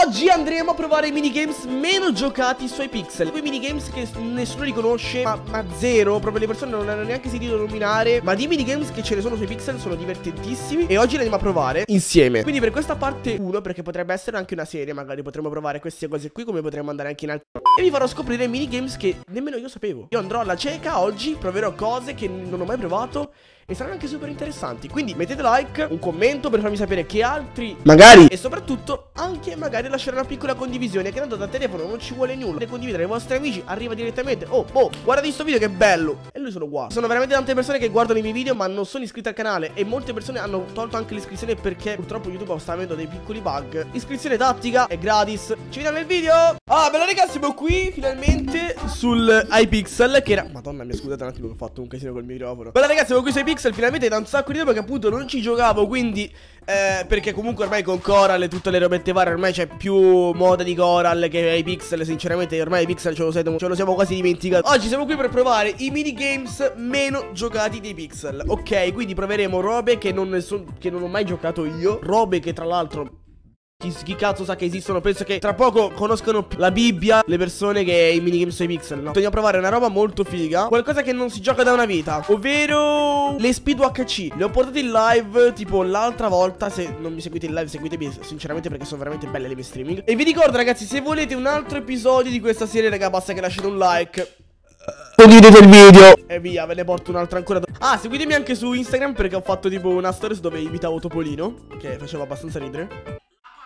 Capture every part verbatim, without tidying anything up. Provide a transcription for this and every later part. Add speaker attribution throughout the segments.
Speaker 1: Oggi andremo a provare i minigames meno giocati su iPixel. Quei minigames che nessuno li conosce, ma, ma zero, proprio le persone non hanno neanche sentito nominare. Ma di minigames che ce ne sono su iPixel sono divertentissimi e oggi li andiamo a provare insieme. Quindi per questa parte uno, perché potrebbe essere anche una serie, magari potremmo provare queste cose qui, come potremmo andare anche in altri. E vi farò scoprire minigames che nemmeno io sapevo. Io andrò alla cieca oggi, proverò cose che non ho mai provato e saranno anche super interessanti. Quindi mettete like, un commento per farmi sapere che altri magari, e soprattutto anche magari lasciare una piccola condivisione, che tanto da telefono non ci vuole nulla. Potete condividere ai vostri amici, arriva direttamente. Oh, oh, guardate questo video che bello. E lui sono qua. Sono veramente tante persone che guardano i miei video ma non sono iscritte al canale. E molte persone hanno tolto anche l'iscrizione perché purtroppo YouTube sta avendo dei piccoli bug. Iscrizione tattica, è gratis. Ci vediamo nel video. Ah, bella ragazzi, siamo qui finalmente sul iPixel, che era... Madonna mia, scusate un attimo che ho fatto un casino col microfono. Bella ragazzi, siamo qui su iPixel finalmente da un sacco di tempo che appunto non ci giocavo. Quindi eh, perché comunque ormai con Coral e tutte le robette varie ormai c'è più moda di Coral che iPixel. Sinceramente ormai iPixel ce lo, siamo, ce lo siamo quasi dimenticati. Oggi siamo qui per provare i minigames meno giocati di iPixel. Ok, quindi proveremo robe che non, ne so, che non ho mai giocato io. Robe che tra l'altro... Chi, chi cazzo sa che esistono? Penso che tra poco conoscano la Bibbia le persone che i minigames sui pixel, no? Dobbiamo provare una roba molto figa, qualcosa che non si gioca da una vita, ovvero le Speed U H C. Le ho portate in live tipo l'altra volta. Se non mi seguite in live, seguitemi sinceramente perché sono veramente belle le mie streaming. E vi ricordo ragazzi, se volete un altro episodio di questa serie, raga, basta che lasciate un like, condividete il video e via, ve ne porto un altro ancora. Ah, seguitemi anche su Instagram perché ho fatto tipo una stories dove imitavo Topolino, che faceva abbastanza ridere.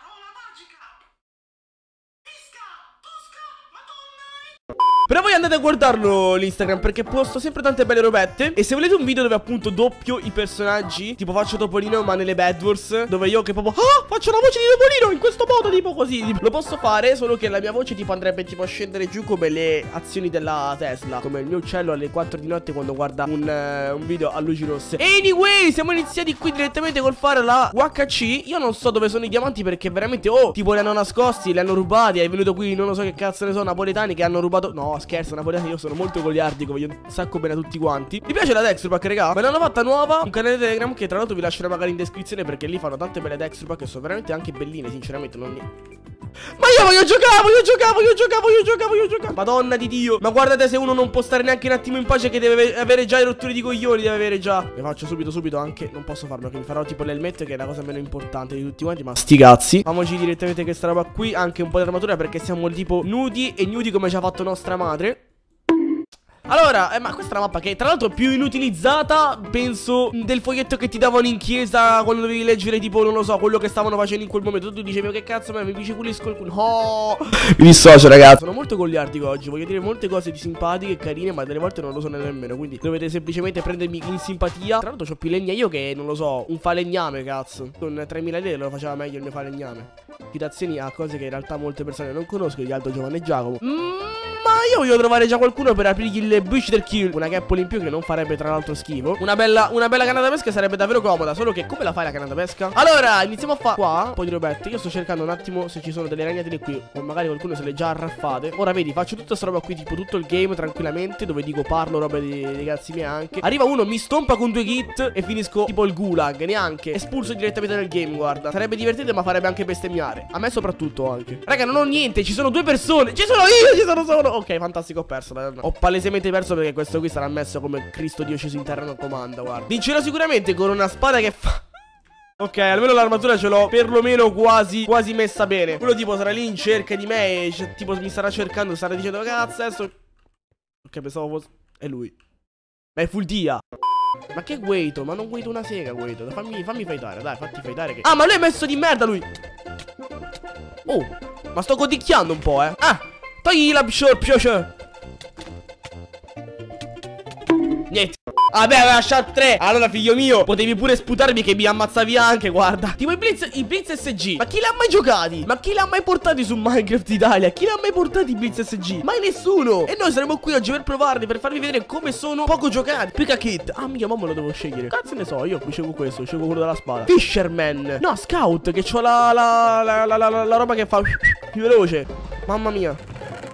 Speaker 1: Però voi andate a guardarlo l'Instagram perché posto sempre tante belle robette. E se volete un video dove appunto doppio i personaggi, tipo faccio Topolino ma nelle Bad Wars, dove io che proprio ah, faccio la voce di Topolino in questo modo, tipo così, tipo, lo posso fare, solo che la mia voce tipo andrebbe tipo a scendere giù come le azioni della Tesla, come il mio uccello alle quattro di notte quando guarda un, uh, un video a luci rosse. Anyway, siamo iniziati qui direttamente col fare la U H C. Io non so dove sono i diamanti perché veramente oh, tipo li hanno nascosti, li hanno rubati. È venuto qui, non lo so che cazzo ne so, napoletani che hanno rubato. No, scherzo, napoletani, io sono molto goliardico, voglio un sacco bene a tutti quanti. Mi piace la texture pack, raga. Me l'hanno fatta nuova, un canale Telegram che tra l'altro vi lascerò magari in descrizione perché lì fanno tante belle texture pack che sono veramente anche belline, sinceramente. Non ne... Ma io voglio giocare, voglio giocare, voglio giocare, voglio giocare, voglio giocare. Madonna di Dio. Ma guardate se uno non può stare neanche un attimo in pace che deve avere già le rotture di coglioni, deve avere già. Le faccio subito, subito anche. Non posso farlo che mi farò tipo l'elmetto, che è la cosa meno importante di tutti quanti. Ma sti cazzi. Famoci direttamente questa roba qui, anche un po' di armatura perché siamo tipo nudi e nudi come ci ha fatto nostra madre. Allora, eh, ma questa è una mappa che tra l'altro è più inutilizzata, penso, del foglietto che ti davano in chiesa quando dovevi leggere tipo, non lo so, quello che stavano facendo in quel momento. Tu dicevi, che cazzo, ma mi dice pulisco il culo. No, mi dissocio ragazzi. Sono molto goliardico oggi, voglio dire molte cose di simpatiche e carine, ma delle volte non lo sono nemmeno. Quindi dovete semplicemente prendermi in simpatia. Tra l'altro c'ho più legna io che, non lo so, un falegname, cazzo. Con tremila lire lo faceva meglio il mio falegname. Citazioni a cose che in realtà molte persone non conoscono, di Aldo Giovanni e Giacomo. Mm, ma io voglio trovare già qualcuno per aprirgli il Booster Kill. Una Gapple in più che non farebbe tra l'altro schifo. Una bella, una bella canna da pesca sarebbe davvero comoda. Solo che come la fai la canna da pesca? Allora iniziamo a fare qua un po' di robette. Io sto cercando un attimo se ci sono delle ragnatele qui, o magari qualcuno se le già arraffate. Ora vedi, faccio tutta questa roba qui tipo tutto il game tranquillamente, dove dico parlo roba di, di cazzi miei anche. Arriva uno, mi stompa con due kit e finisco tipo il gulag. Neanche espulso direttamente dal game, guarda. Sarebbe divertente ma farebbe anche bestemmiare. A me soprattutto anche. Raga, non ho niente, ci sono due persone. Ci sono io, ci sono solo. Ok, fantastico, ho perso. Ho palesemente perso perché questo qui sarà messo come Cristo Dio sceso in terra non comanda, guarda. Vincerò sicuramente con una spada che fa... Ok, almeno l'armatura ce l'ho perlomeno quasi quasi messa bene. Quello tipo sarà lì in cerca di me e cioè, tipo mi starà cercando, starà dicendo cazzo adesso... Ok, pensavo fosse... È lui. Ma è full dia. Ma che Gueito? Ma non Gueito una sega, Gueito. Fammi, fammi fightare, dai, fatti fightare che... Ah, ma lui è messo di merda lui. Oh, ma sto codicchiando un po', eh. Ah, togli la pshor. Niente. Vabbè, aveva shot tre. Allora figlio mio, potevi pure sputarmi che mi ammazzavi anche, guarda. Tipo i Blitz, i Blitz S G. Ma chi l'ha mai giocati? Ma chi l'ha mai portati su Minecraft Italia? Chi l'ha mai portati i Blitz S G? Mai nessuno. E noi saremo qui oggi per provarli, per farvi vedere come sono poco giocati. Pica kit. Ah mica, mamma lo devo scegliere. Cazzo ne so, io scelgo questo, scelgo quello della spada. Fisherman. No, Scout, che c'ho la la la, la, la, la, la roba che fa più veloce. Mamma mia.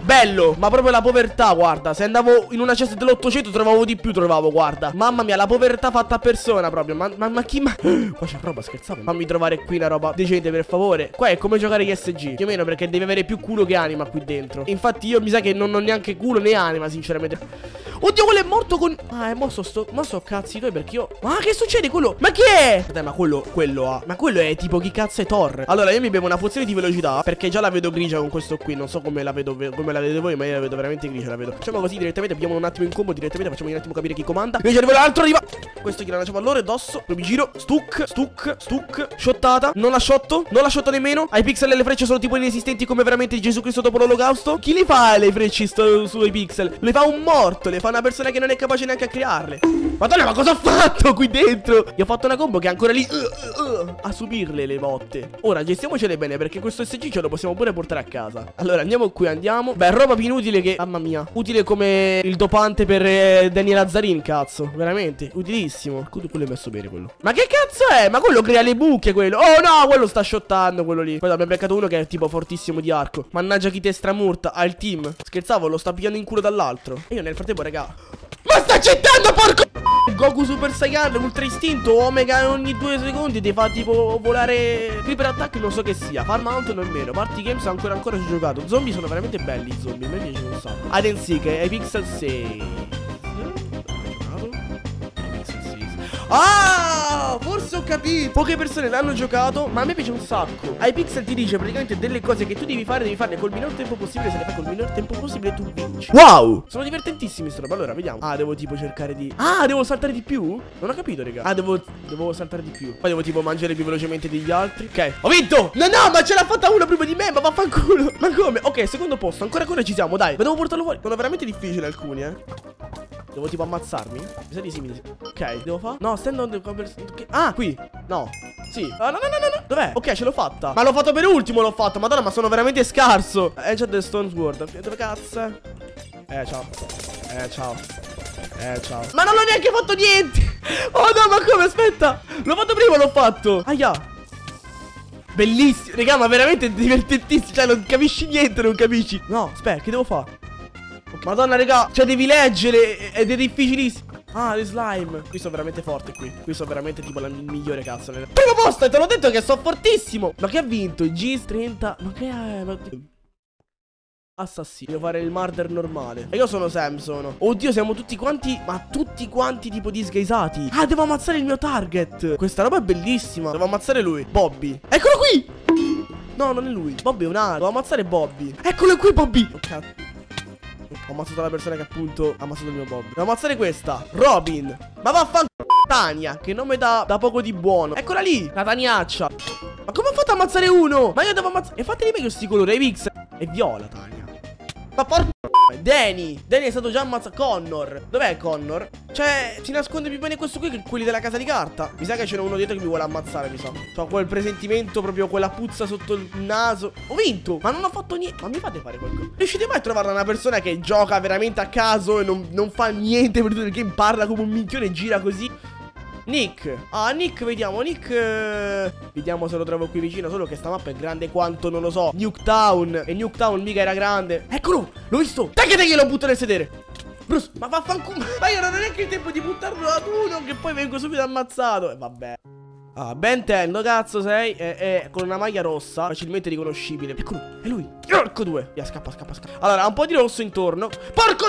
Speaker 1: Bello. Ma proprio la povertà, guarda. Se andavo in una cesta dell'ottocento trovavo di più, trovavo, guarda. Mamma mia, la povertà fatta a persona proprio. Ma, ma, ma chi ma... Qua c'è roba, scherzavo. Fammi trovare qui una roba decente, per favore. Qua è come giocare gli S G. Più o meno, perché devi avere più culo che anima qui dentro. Infatti io mi sa che non ho neanche culo né anima, sinceramente. Oddio, quello è morto con... Ah, è morto sto... Ma so cazzi tuoi, perché io... Ma che succede quello? Ma chi è? Dai, ma quello... Quello ha... Ma quello è tipo chi cazzo è Thor? Allora, io mi bevo una pozione di velocità, perché già la vedo grigia con questo qui. Non so come la vedo, come la vedete voi, ma io la vedo veramente grigia, la vedo. Facciamo così direttamente, abbiamo un attimo in combo direttamente, facciamo un attimo capire chi comanda. Invece arriva l'altro, arriva. Questo chi la lanciamo allora, addosso. Poi mi giro. Stuck, stuck, stuck. Shottata. Non la shotto. Non la shotto nemmeno. Ai pixel e le frecce sono tipo inesistenti come veramente Gesù Cristo dopo l'olocausto. Chi li fa le frecce sto, sui pixel? Le fa un morto, le fa una persona che non è capace neanche a crearle. Madonna, ma cosa ho fatto qui dentro? Io ho fatto una combo che è ancora lì uh, uh, uh, a subirle le botte. Ora gestiamocele bene, perché questo S G ce lo possiamo pure portare a casa. Allora andiamo qui, andiamo. Beh, roba più inutile che... Mamma mia. Utile come il dopante per eh, Daniel Lazzarin, cazzo. Veramente, utilissimo. Quello è messo bene quello. Ma che cazzo è? Ma quello crea le buche, quello. Oh no, quello sta shottando, quello lì. Poi abbiamo beccato uno che è tipo fortissimo di arco. Mannaggia chi te stramurta. Ha il team. Scherzavo, lo sta pigliando in culo dall'altro. E io nel frattempo, raga... Ma sta accettando, porco... Goku Super Saiyan, Ultra Istinto, Omega ogni due secondi ti fa tipo volare. Creeper Attack non so che sia. Farm Mount nemmeno. Party Games ancora ancora ci ho giocato. Zombie sono veramente belli i zombie. Mi piace un sacco. Hide and Seek, ai Pixel sei. Ah, forse ho capito. Poche persone l'hanno giocato, ma a me piace un sacco. iPixel ti dice praticamente delle cose che tu devi fare, devi farle col minor tempo possibile. Se le fai col minor tempo possibile tu vinci. Wow, sono divertentissimi sto roba. Allora vediamo. Ah, devo tipo cercare di... Ah, devo saltare di più? Non ho capito, raga. Ah, devo... devo saltare di più. Poi devo tipo mangiare più velocemente degli altri. Ok, ho vinto. No, no, ma ce l'ha fatta uno prima di me. Ma vaffanculo. Ma come? Ok, secondo posto. Ancora ancora ci siamo, dai. Ma devo portarlo fuori. Sono veramente difficili alcuni, eh. Devo tipo ammazzarmi? Mi sa di sì, mi sa. Ok, devo fare? No, stand on the conversation. Ah, qui. No. Sì. Ah, no, no, no, no, no. Dov'è? Ok, ce l'ho fatta. Ma l'ho fatto per ultimo, l'ho fatto. Madonna, ma sono veramente scarso. Eh, c'è The Stone Sword. Dove cazzo è? Eh, ciao. Eh, ciao. Eh, ciao. Ma non l'ho neanche fatto niente. Oh, no, ma come? Aspetta. L'ho fatto prima o l'ho fatto? Aia. Bellissimo. Raga, ma veramente divertentissimo. Cioè, non capisci niente, non capisci. No, aspetta, che devo fare? Madonna, raga, cioè devi leggere ed è difficilissimo. Ah, le slime. Qui sono veramente forte qui. Qui sono veramente tipo la migliore cazzo. Primo posto, e te l'ho detto che sto fortissimo. Ma che ha vinto? Il G trenta. Ma che è? Ma... Assassino. Devo fare il murder normale. E io sono Samson. Oddio, siamo tutti quanti. Ma tutti quanti tipo disguisati. Ah, devo ammazzare il mio target. Questa roba è bellissima. Devo ammazzare lui. Bobby. Eccolo qui. No, non è lui. Bobby è un altro. Devo ammazzare Bobby. Eccolo qui, Bobby. Ok. Ho ammazzato la persona che appunto ha ammazzato il mio Bob. Devo ammazzare questa, Robin. Ma vaffanculo, Tania, che nome da, da poco di buono. Eccola lì, la Taniaccia. Ma come ho fatto a ammazzare uno? Ma io devo ammazzare. E fateli meglio sti colori, i pixel. E viola, Tania. Ma porca. Danny. Danny è stato già ammazzato. Connor. Dov'è Connor? Cioè, si nasconde più bene questo qui che quelli della casa di carta. Mi sa che c'è uno dietro che mi vuole ammazzare, mi sa. C'ho quel presentimento, proprio quella puzza sotto il naso. Ho vinto, ma non ho fatto niente. Ma mi fate fare qualcosa? Riuscite mai a trovare una persona che gioca veramente a caso e non, non fa niente per tutto il game? Parla come un minchione e gira così. Nick. Ah, Nick, vediamo. Nick eh... Vediamo se lo trovo qui vicino. Solo che sta mappa è grande quanto, non lo so, Nuketown. E Nuketown mica era grande. Eccolo, l'ho visto. Dai che lo butto nel sedere. Bruce, ma vaffanculo. Ma io non ho neanche il tempo di buttarlo ad uno, che poi vengo subito ammazzato. E eh, vabbè. Ah, Ben ten, cazzo sei? È, è con una maglia rossa, facilmente riconoscibile. Eccolo, è lui. Porco due. Via, scappa, scappa, scappa. Allora, ha un po' di rosso intorno. Porco.